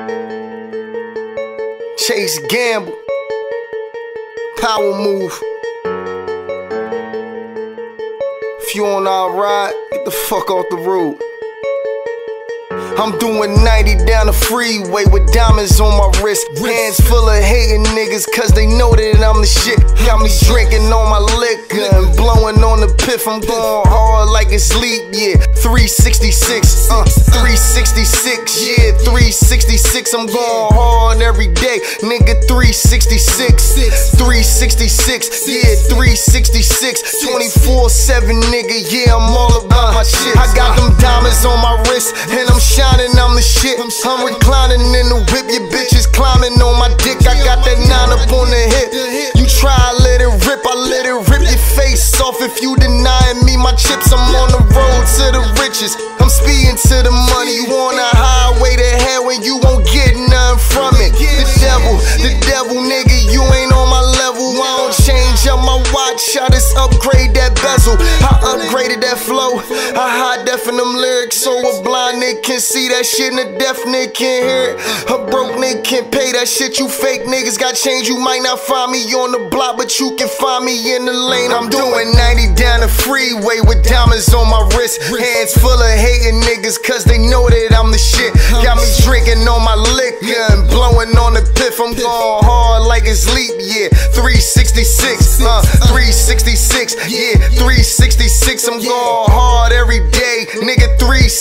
Chase Gamble, Power Move. If you on our ride, get the fuck off the road. I'm doing 90 down the freeway with diamonds on my wrist. Hands full of hating niggas cause they know that I'm the shit. Got me drinking on my liquor and blowing on the piff. I'm going hard like it's leap year. 366, 366, yeah, 366. I'm going hard every day, nigga. 366, 366, yeah, 366. 24/7, nigga, yeah, I'm all about my shit. I got them diamonds on my wrist and I'm shining, I'm the shit. I'm reclining in the whip, your bitches climbing on my dick. I got that 9 up on the hip. You try, let it rip, I let it rip your face off. If you denying me my chips, I'm on the road to the riches. I'm speeding to the money. You on a highway to hell when you won't get nothing from it. The devil, nigga, you ain't on my level. I don't change up my watch, I just upgrade that bezel. I upgraded that flow, I high deafin them lyrics so a blind nigga can see that shit and a deaf nigga can hear it. A broke nigga can pay that shit. You fake niggas got change, you might not find me on the block, but you can find me in the lane. I'm doing 90 down the freeway with diamonds on my wrist. Hands full of hating niggas cause they know that I'm the shit. Got me drinking on my liquor and blowing on the piff. I'm going hard like it's leap year. 366, 366, yeah, 366. I'm going hard every day, nigga.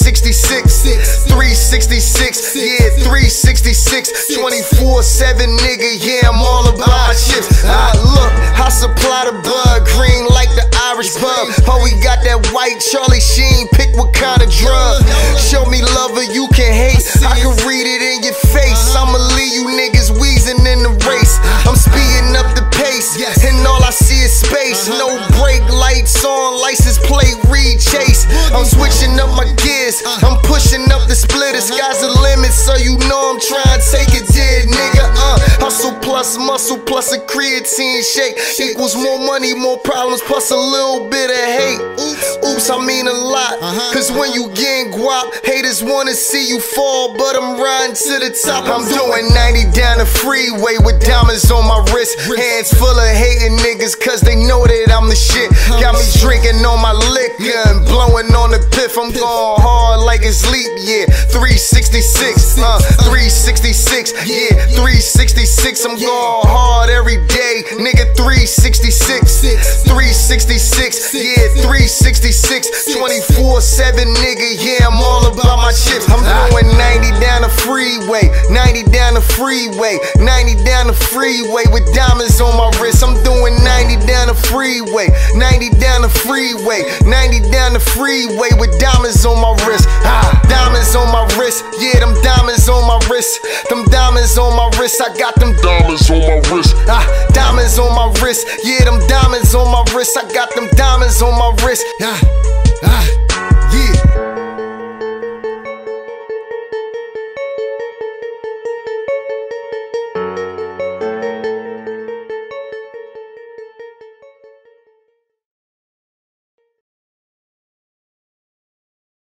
366, 366, yeah, 366. 24/7, nigga, yeah, I'm all about my shit. Look, I supply the bug, green like the Irish pub. Oh, we got that white Charlie Sheen, pick what kind of drug. Show me love or you can hate, I can read it in your face. I'ma leave you niggas wheezing in the race. I'm speeding up the pace, and all I see is space. No brake lights on, license plate read chase. I'm switching up my gears, I'm pushing up the splitter. Sky's the limit, so you know I'm trying to take it dead, nigga. Hustle plus muscle plus a creatine shake equals more money, more problems plus a little bit of hate. Oops, I mean a lot, cause when you getting guap, haters wanna see you fall, but I'm riding to the top. I'm doing 90 down the freeway with diamonds on my wrist. Hands full of hating niggas cause they know that I'm the shit. Got me drinking on my liquor and blowing on the piff. I'm going hard like it's leap year. 366, 366, yeah, 366. I'm going hard every day, nigga. 366, 366, yeah, 366. 24/7, nigga, yeah, I'm all about my shit. I'm doing 90 down the freeway, 90 down the freeway, 90 down the freeway with diamonds on my wrist. I'm doing 90 down the freeway, 90 down the freeway, 90 down the freeway with diamonds on my wrist. Diamonds on my wrist, yeah, them diamonds on my wrist. Them diamonds on my wrist, I got them diamonds on my wrist. Diamonds on my wrist, yeah, them diamonds on my wrist. I got them diamonds on my wrist.